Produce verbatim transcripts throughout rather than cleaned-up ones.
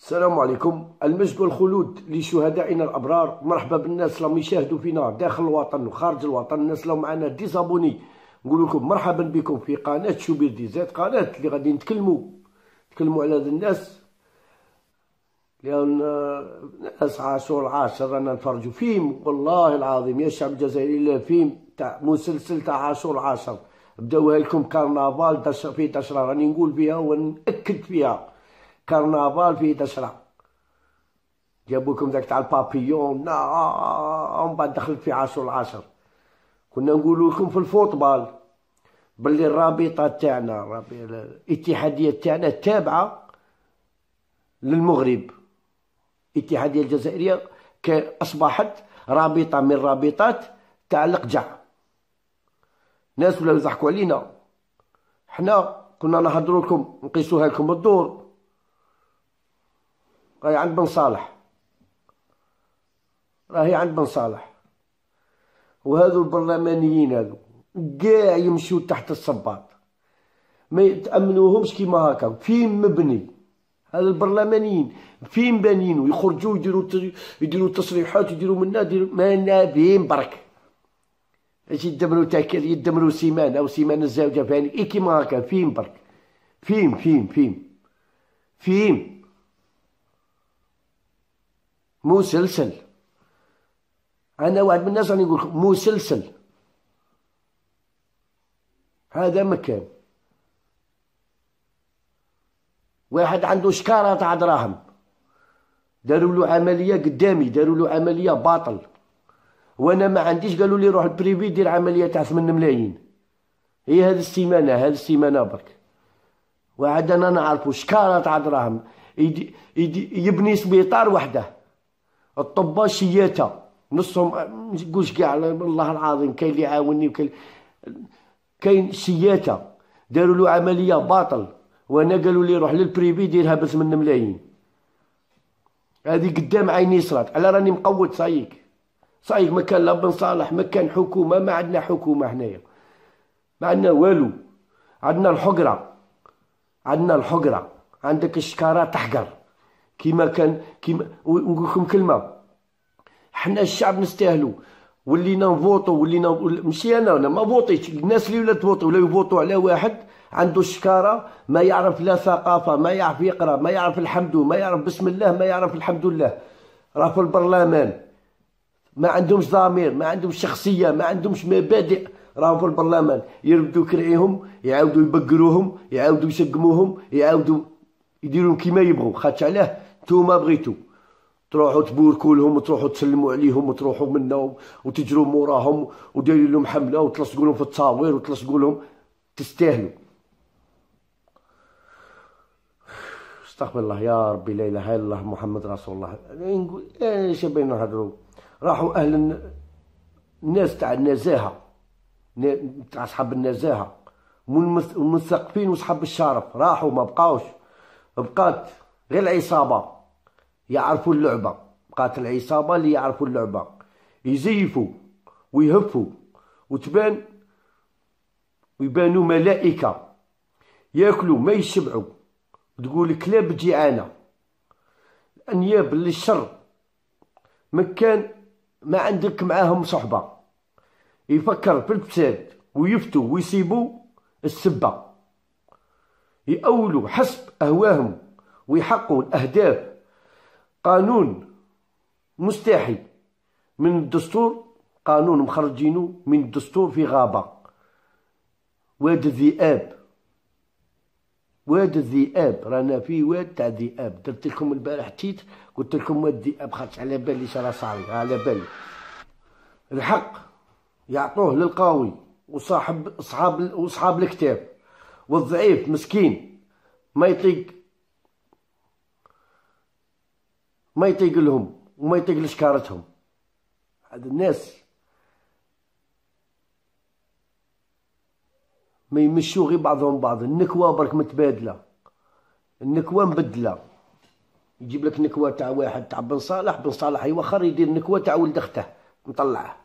السلام عليكم. المجد والخلود لشهدائنا الابرار. مرحبا بالناس اللي يشاهدوا فينا داخل الوطن وخارج الوطن، الناس اللي معنا ديزابوني نقول لكم مرحبا بكم في قناه شوبير دي زاد، قناه اللي غادي نتكلموا نتكلموا على هاد الناس لان ناس عاشوا العاشر. رانا نفرجوا فيلم والله العظيم يا الشعب الجزائري، لا فيلم تاع مسلسل تاع عاشور العاشر. بداوها لكم كارنافال في تشرى، راني نقول فيها ونأكد فيها كارنافال في تشرى. جابوا لكم داك تاع البابيون ومن بعد دخلت في عاشور العاشر. كنا نقولوا لكم في الفوتبال باللي الرابطه تاعنا الاتحاديه تاعنا تابعه للمغرب. الاتحاديه الجزائريه اصبحت رابطه من رابطات تاع القجع. ناس ولاو يضحكوا علينا، حنا كنا نهضروا لكم نقيسوها لكم الدور. راهي عند بن صالح، راهي عند بن صالح، وهذو البرلمانيين هذو كاع يمشيو تحت الصباط، ما يتأمنوهمش كيما هكا. فين مبني هذا البرلمانيين؟ فين بانينو؟ يخرجوا يديروا يديروا تصريحات، يديروا منا يديروا ما نابين برك. اش يدمروا تاكل يدمروا سيمانه او سيمانه الزوجه فاني اي كيما هكا. فين برك؟ فين فين فين فين مسلسل. انا واحد من الناس راني نقول لكم مسلسل. هذا مكان واحد عنده شكاره تاع دراهم، داروا له عمليه قدامي، داروا له عمليه باطل، وانا ما عنديش. قالوا لي روح البريفي دير عمليه تاع ثمانية ملايين. هي هذه السيمانه هذه السيمانه برك. واحد انا نعرفو شكاره تاع دراهم يدي يدي يبني سبيطار وحده. الطباء شياته نصهم ما نقولش كاع والله العظيم، كاين اللي يعاونني وكاين كاين شياته داروا له عمليه باطل، وانا قالوا لي روح للبريفي ديرها ب ثمانية ملايين. هذه قدام عيني صرات. على راني مقود صايق صايق. ما كان لا بن صالح، ما كان حكومه، ما عندنا حكومه هنايا، ما عندنا والو. عندنا الحقره، عندنا الحقره. عندك الشكاره تحقر كيما كان. كيما نقول لكم كلمه، حنا الشعب نستاهلوا. ولينا نفوطوا ولينا ماشي انا انا ما فوطيتش. الناس اللي ولات تفوطوا ولا يفوطوا على واحد عنده الشكاره، ما يعرف لا ثقافه، ما يعرف يقرا، ما يعرف الحمد، ما يعرف بسم الله، ما يعرف الحمد لله. راه في البرلمان ما عندهمش ضمير، ما عندهمش شخصيه، ما عندهمش مبادئ. راهم في البرلمان يردوا كرعيهم، يعاودوا يبقروهم، يعاودوا يسقموهم، يعاودوا يديروا كيما يبغوا. خاطش علاه نتوما بغيتوا تروحوا تبوركوا لهم وتروحوا تسلموا عليهم وتروحوا منا وتجروا موراهم ودايرين لهم حمله وتلصقوا لهم في التصاوير وتلصقوا لهم. تستاهلوا. استغفر الله يا ربي، لا اله الا الله محمد رسول الله. نقول ايش بينا نهضروا؟ راحوا اهل الناس تاع النزاهه، تاع اصحاب النزاهه والمثقفين وصحاب الشرف، راحوا ما بقاوش. بقات غير العصابه يعرفوا اللعبه. بقات العصابه اللي يعرفوا اللعبه، يزيفوا ويهفوا وتبان ويبانوا ملائكه، ياكلوا ما يشبعوا. تقول كلاب جيعانه. الانياب اللي الشر مكان ما عندك معاهم صحبه، يفكر في الفساد ويفتوا ويسيبوا السبه، يأولوا حسب اهواهم ويحققوا الاهداف. قانون مستحي من الدستور، قانون مخرجينه من الدستور في غابه. واد الذئاب، واد الذئاب. رانا في واد تاع ذئاب. درت لكم البارح تيت قلت لكم واد الذئاب، خاطش على بالي شرا صاري على بالي. الحق يعطوه للقوي وصاحب اصحاب واصحاب الكتاب، والضعيف مسكين ما يطيق ما يطيق لهم وما يطيق لشكارتهم. هاد الناس ما يمشوا غير بعضهم بعض. النكوه برك متبادله، النكوه مبدله. يجيب لك نكوه تاع واحد تاع بن صالح، بن صالح يوخر يدير نكوه تاع ولد اخته مطلعه.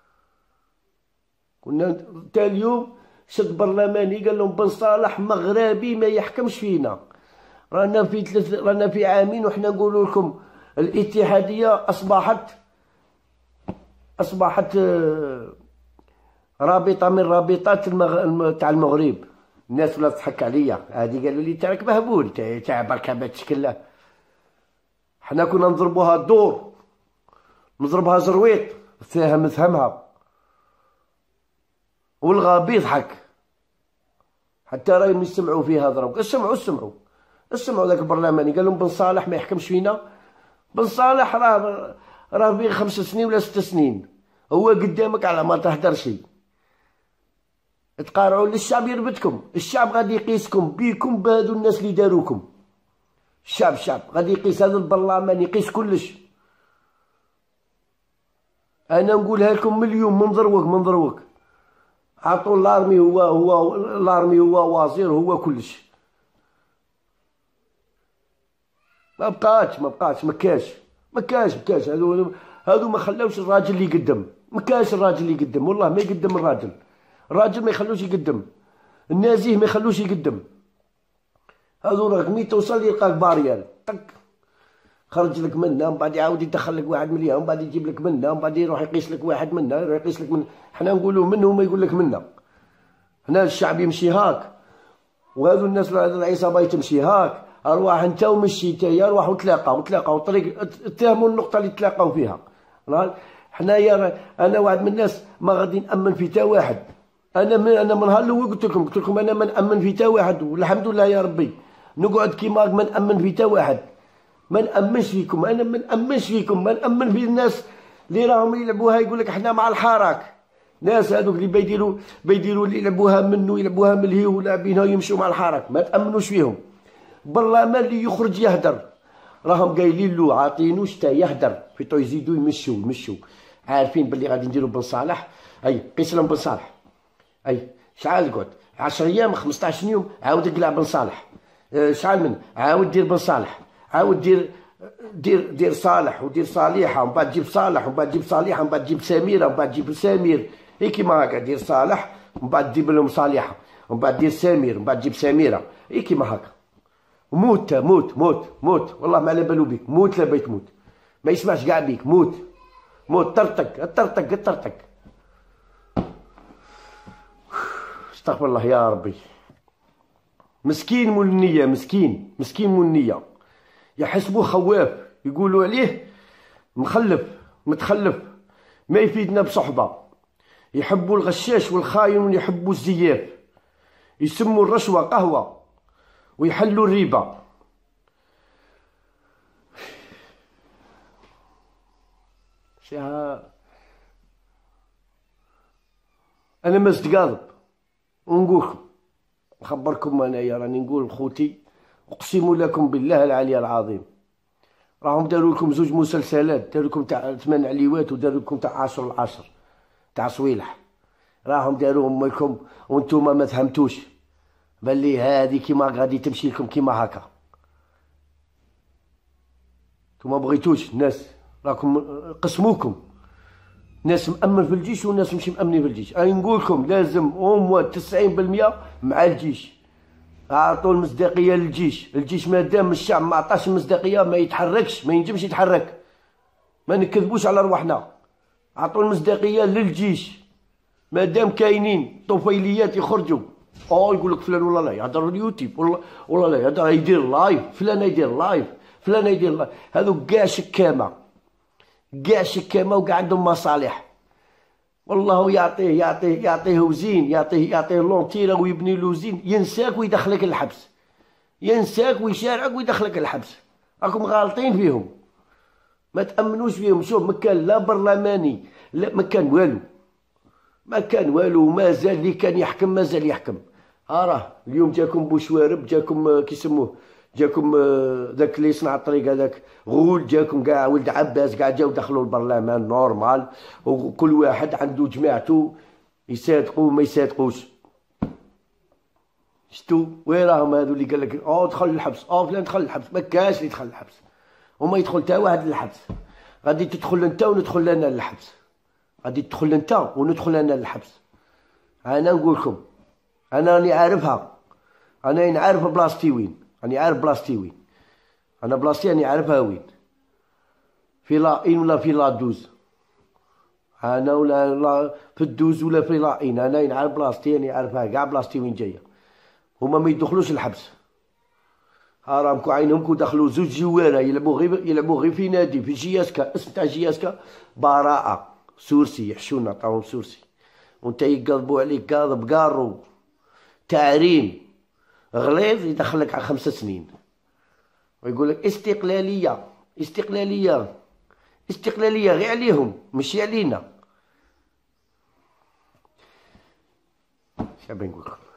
كنا تا اليوم شد برلماني قال لهم بن صالح مغربي ما يحكمش فينا. رانا في ثلاث رانا في عامين وحنا نقول لكم الاتحاديه اصبحت اصبحت رابطه من رابطات المغ... تاع المغرب. الناس ولا تضحك عليا، هادي قالوا لي تاعك مهبول تاع بركه ما تشكل. حنا كنا نضربوها الدور، نضربها زرويط، فاهم فهمها، والغابي يضحك. حتى راهم يسمعوا فيها ضرب. اسمعوا اسمعوا اسمعوا ذاك البرلماني قال لهم بن صالح ما يحكمش فينا. بن صالح راه راه بين خمس سنين ولا ست سنين، هو قدامك على ما تهدرش. تقارعوا للشعب يربطكم، الشعب غادي يقيسكم بيكم بهادو الناس اللي داروكم. الشعب الشعب غادي يقيس هذا البرلمان، يقيس كلش. انا نقولها لكم مليون من ضروك من ضروك. عطوا لارمي، هو هو لارمي هو وزير هو كلش. ما بقاتش ما بقاتش ما كاش ما كاش ما كاش هادو هادو ما خلاوش الراجل اللي يقدم. ما كاش الراجل اللي يقدم، والله ما يقدم الراجل. الراجل ما يخلوش يقدم، النازيه ما يخلوش يقدم. هادو راك مي توصل يلقاك باريال طق خرج لك منها، ومن بعد يعاود يدخل لك واحد مليون، ومن بعد يجيب لك منها، ومن بعد يروح يقيس لك واحد منها، يروح يقيس لك من. حنا نقولوا منه وما يقول لك منا. هنا الشعب يمشي هاك، وهذو الناس العصابه تمشي هاك. ارواح انت ومشي انت، روحوا تلاقاو تلاقاو طريق اتهموا النقطه اللي تلاقاو فيها. حنايا انا واحد من الناس ما غادي نامن في تا واحد. انا من انا من نهار الاول قلت لكم قلت لكم انا ما نامن في تا واحد، والحمد لله يا ربي نقعد كيما ما نامن في تا واحد. ما نامنش فيكم، انا ما نامنش فيكم، ما نامن في الناس اللي راهم يلعبوها يقول لك احنا مع الحراك. ناس هذوك اللي بيديروا بيديروا اللي يلعبوها منه يلعبوها من الهي ولاعبينها يمشوا مع الحراك، ما تامنوش فيهم. برلمان اللي يخرج يهدر راهم قايلين له عاطينو شتا يهدر في تو يزيدوا يمشوا يمشوا. عارفين باللي غادي نديروا بن صالح، اي قيس لهم بن صالح. اي شحال قعد عشرة ايام خمسطاش يوم عاود قلع بن صالح. شحال من عاود دير بن صالح، عاود دير دير دير صالح ودير صالحه، ومن بعد تجيب صالح، ومن بعد تجيب صالحه، ومن بعد تجيب سميره، ومن بعد تجيب سمير. هي كيما هكا دير صالح ومن بعد تجيب لهم صالحه، ومن بعد دير سمير، ومن بعد تجيب سميره. هي كيما هكا. موت موت موت موت والله ما على بالو بيك. موت لا بيت موت، ما يسمعش كاع بيك. موت موت طرطق طرطق طرطق. استغفر الله يا ربي. مسكين مول النية، مسكين مسكين مول النية. يحسبوه خواف، يقولوا عليه مخلف متخلف، ما يفيدنا بصحبة. يحبوا الغشاش والخاين ويحبوا الزياف. يسموا الرشوة قهوة ويحلوا الربا. شها انا ما استقاضب ونقولكم نخبركم انايا راني نقول خوتي اقسم لكم بالله العلي العظيم راهم داروا لكم زوج مسلسلات، داروا لكم تاع ثمان عليوات وداروا لكم تاع عشر العشر تاع صويلح. راهم داروهم لكم وانتم ما فهمتوش بلي هذه كيما غادي تمشي لكم كيما هكا. نتوما بغيتوش الناس راكم قسموكم، ناس مأمن في الجيش وناس مش مأمنين في الجيش. انا نقول لكم لازم أموات تسعين بالمية مع الجيش. اعطوا المصداقيه للجيش. الجيش ما دام الشعب ما عطاش المصداقيه ما يتحركش، ما ينجمش يتحرك. ما نكذبوش على رواحنا. اعطوا المصداقيه للجيش. ما دام كاينين طفيليات يخرجوا او يقول لك فلان ولا لا يهضر اليوتيوب ولا ولا لا يهضر يدير لايف، فلان يدير لايف، فلان يدير لايف. هذو كاع شكامه، كاع شكامه وكاع عندهم مصالح. والله يعطيه يعطيه يعطيه وزين، يعطيه يعطيه لونتيرا ويبني له زين، ينساك ويدخلك الحبس، ينساك ويشارعك ويدخلك الحبس. راكم غالطين فيهم، ما تأمنوش فيهم. شوف ما كان لا برلماني لا ما كان والو، ما كان والو. مازال اللي كان يحكم مازال يحكم. اراه اليوم جاكم بوشوارب، جاكم كيسموه جاكم ذاك اللي يصنع الطريق هذاك غول، جاكم كاع ولد عباس كاع جاو دخلوا البرلمان نورمال، وكل واحد عنده جماعته يصادقوا وما يصادقوش. شتو وين راهم هذو اللي قال لك او دخل للحبس، او فلان دخل للحبس؟ ما كاش اللي دخل للحبس وما يدخل حتى واحد للحبس. غادي تدخل انت وندخل انا للحبس، غادي تدخل انت وندخل انا للحبس. انا نقول لكم انا راني عارفها، انا نعرف بلاصتي وين. راني عارف بلاصتي وين. انا بلاصتي راني عارفها وين، في لا إن ولا في لا دوز. انا ولا لا في الدوز ولا في لا إن، انا نعرف بلاصتي، راني عارفها كاع بلاصتي وين جايه. هما ما يدخلوش الحبس، ها راهم عينهم دخلوا زوج جواره يلعبوا غير يلعبوا غير في نادي في جياسكا، اسم تاع جياسكا براءة سورسي، يحشونا عطاهم سورسي، وانت يقلبوا عليك قاضب قارو تعريم غليظ يدخلك على خمس سنين، ويقول لك استقلالية استقلالية استقلالية غير عليهم ماشي علينا. شنو بنقول لك؟